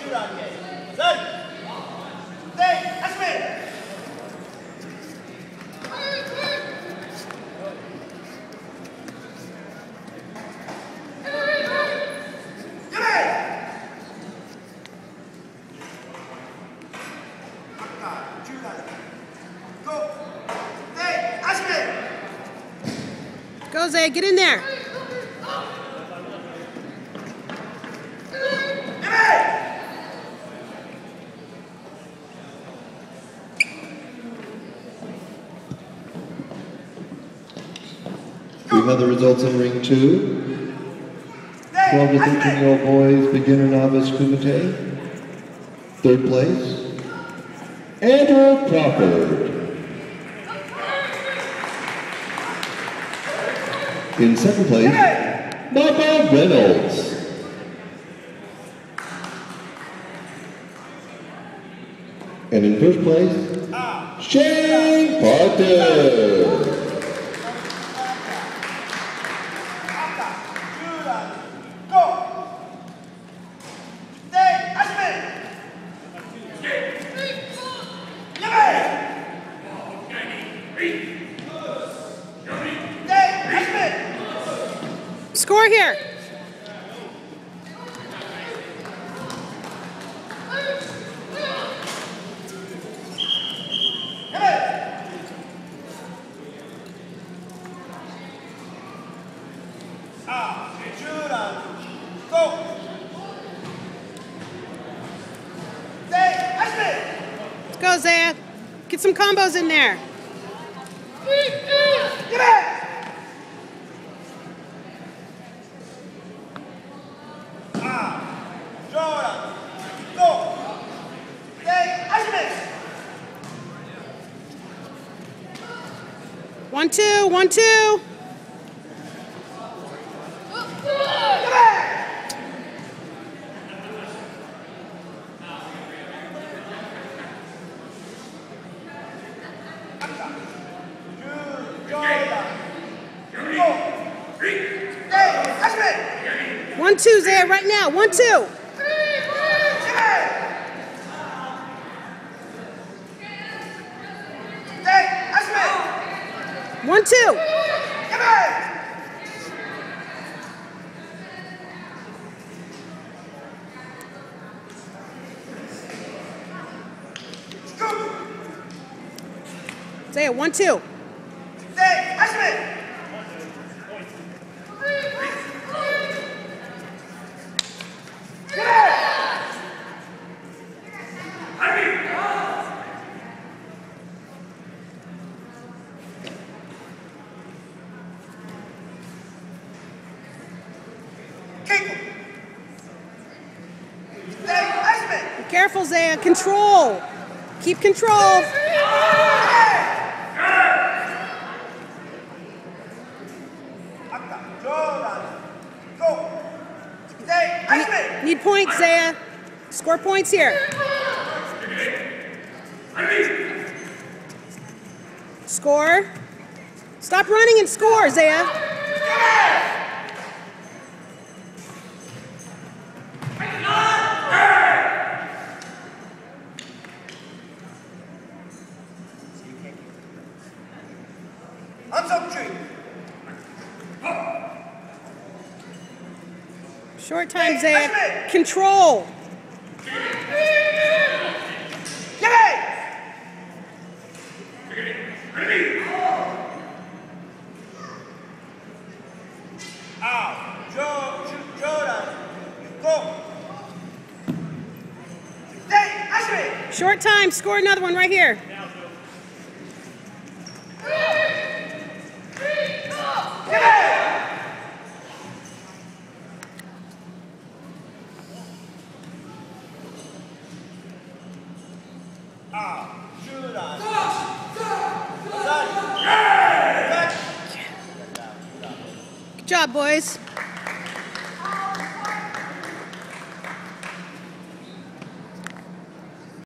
Go, Zay, get in there. We have the results in ring 2. 12 to 13-year-old boys, beginner novice Kumate. 3rd place, Andrew Crawford. In 2nd place, Michael Reynolds. And in 1st place, Shane Parker. Score here. Let's go, Zaya. Get some combos in there. One, two, 1, 2. One, 2, Zaya, right now. 1, 2. One, 2. Say it. 1, 2. Be careful, Zaya. Control. Keep control. Need points, Zaya. Score points here. Score. Stop running and score, Zaya. Short time, Zaya. Control. Short time. Score another one right here. Good job, boys.